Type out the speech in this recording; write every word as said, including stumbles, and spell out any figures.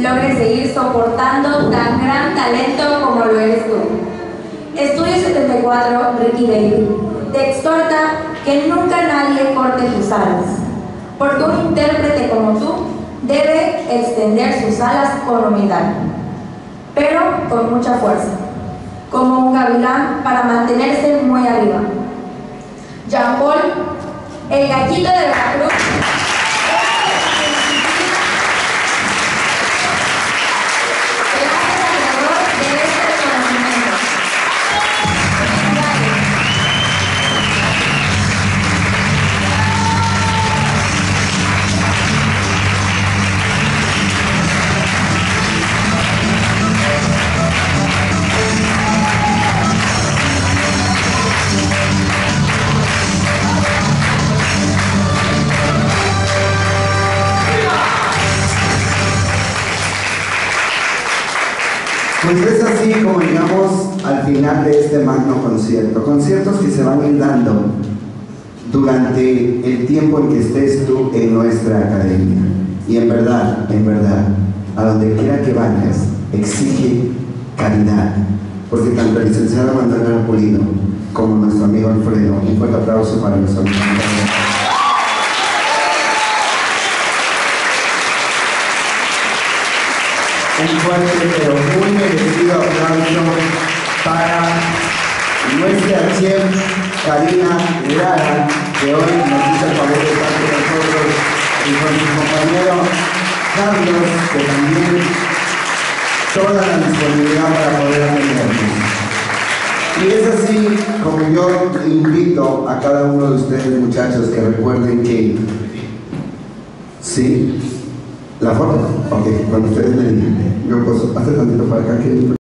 logre seguir soportando tan gran talento como lo eres tú. Estudio setenta y cuatro, Ricky David, te exhorta que nunca nadie corte tus alas, porque un intérprete como tú debe extender sus alas con humildad, pero con mucha fuerza, como un gavilán para mantenerse muy arriba. Jean Paul, el gallito de Veracruz, Pues es así como llegamos al final de este magno concierto. Conciertos que se van a ir dando durante el tiempo en que estés tú en nuestra academia. Y en verdad, en verdad, a donde quiera que vayas, exige calidad. Porque tanto el licenciado Magdalena Pulido como nuestro amigo Alfredo, un fuerte aplauso para nuestro amigo Alfredo. Un fuerte pero muy merecido aplauso para nuestra chef Karina Lara, que hoy nos hizo el favor de estar con nosotros, y con su compañero Carlos, que también toda la disponibilidad para poder atendernos. Y es así como yo invito a cada uno de ustedes, muchachos, que recuerden que sí. ¿La forma? Ok, cuando ustedes me digan. Yo pues hace tantito para acá que